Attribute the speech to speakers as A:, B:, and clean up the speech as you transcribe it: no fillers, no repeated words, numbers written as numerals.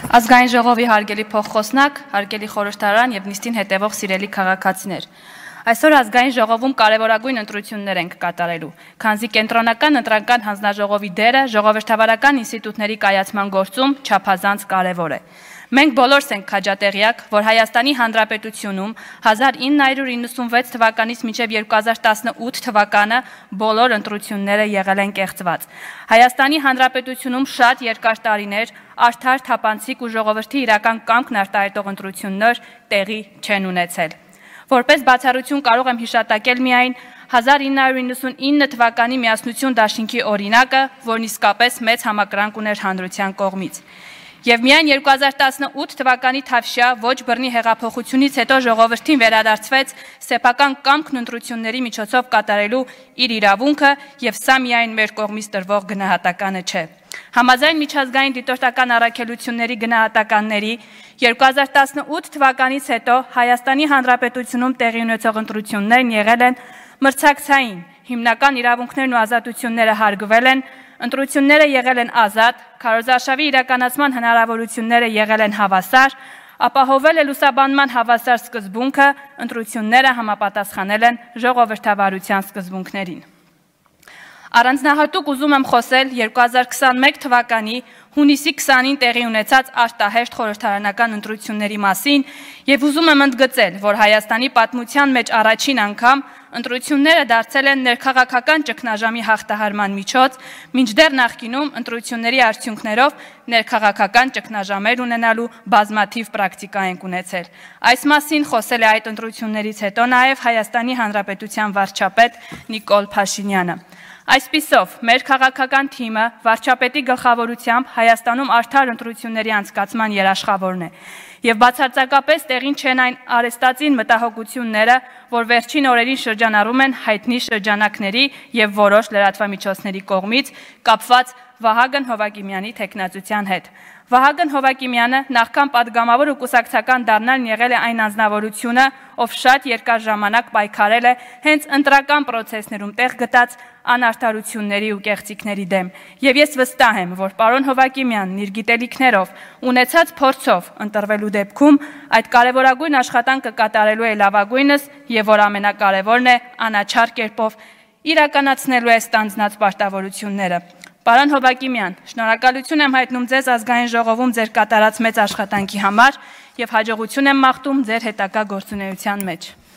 A: Ազգային ժողովի հարգելի փոխխոսնակ, հարգելի խորհրդարան եւ նիստին հետևող սիրելի քաղաքացիներ։ Այսօր ազգային ժողովում կարևորագույն ընտրություններ ենք կատարելու, քանզի կենտրոնական ընտրական հանձնաժողովի դերը ժողովրդավարական ինստիտուտների կայացման գործում չափազանց կարևոր է։ Մենք բոլորս ենք քաջատեղյակ, որ Հայաստանի Հանրապետությունում 1996 թվականից մինչև 2018 թվականը բոլոր ընտրությունները եղել են կեղծված։ Հայաստանի Հանրապետությունում շատ երկար տարիներ արդար, թափանցիկ ու ժողովրդի իրական կամքն արտահայտող ընտրություններ տեղի չեն ունեցել։ Որպես բացառություն կարող եմ հիշատակել միայն 1999 թվականի Միասնություն դաշինքի օրինակը, որն իսկապես մեծ համակրանք ուներ հանրության կողմից։ Եվ միայն 2018 թվականի Թավշյա ոչ բռնի հեղափոխությունից հետո ժողովրդին վերադարձվեց սեփական կամքն ընտրությունների միջոցով կատարելու իր իրավունքը, եւ սա միայն մեր կողմից տրվող գնահատականը չէ։ Համաձայն միջազգային դիտորդական առաքելությունների գնահատականների 2018 թվականից հետո Հայաստանի Հանրապետությունում տեղի ունեցող ընտրություններն եղել են մրցակցային, հիմնական իրավունքներն ու ազատությունները հարգվել են, ընտրությունները եղել են ազատ, քարոզարշավի իրականացման հնարավորությունները եղել են հավասար, ապահովել է լուսաբանման հավասար սկզբունքը, ընտրությունները համապատասխանել են ժողովրդավարության սկզբունքներին։ Առանձնահատուկ ուզում եմ խոսել 2021 թվականի հունիսի 20-ին տեղի ունեցած արտահերթ խորհրդարանական ընտրությունների մասին եւ ուզում եմ ընդգծել, որ Հայաստանի պատմության մեջ առաջին անգամ ընտրությունները դարձել են ներքաղաքական ճգնաժամի հաղթահարման միջոց, մինչդեռ նախկինում ընտրությունների արդյունքներով ներքաղաքական ճգնաժամեր ունենալու բազմաթիվ պրակտիկա ենք ունեցել։ Այս մասին խոսել է այդ ընտրություններից հետո նաեւ Հայաստանի Հանրապետության վարչապետ Նիկոլ Փաշինյանը։ Այսպիսով, մեր քաղաքական թիմը վարչապետի գլխավորությամբ Հայաստանում արդար ընտրությունների անցկացման երաշխավորն է եւ բացարձակապես տեղին չեն այն արեստածին մտահոգությունները, որ վերջին օրերին շրջանառում են հայտնի շրջանակների եւ որոշ լրատվամիջոցների կողմից կապված Վահագն Հովակիմյանի թեկնածության հետ։ Վահագն Հովակիմյանը նախքան պատգամավոր ու կուսակցական դառնալն եղել է այն անձնավորությունը, ով շատ երկար ժամանակ պայքարել է հենց ընտրական պրոցեսներում տեղ գտած անարդարությունների ու կեղծիքների դեմ։ Եվ ես վստահ եմ, որ պարոն Հովակիմյանն իր գիտելիքներով, ունեցած փորձով ընտրվելու դեպքում այդ կարևորագույն աշխատանքը կատարելու է լավագույնս եւ որ ամենակարևորն է անաչառ կերպով իրականացնելու է ստանձնած պարտավորությունները։ Պարոն Հովակիմյան, շնորհակալություն եմ հայտնում ձեզ ազգային ժողովում ձեր կատարած մեծ աշխատանքի համար եւ հաջողություն եմ մաղթում ձեր հետագա գործունեության մեջ։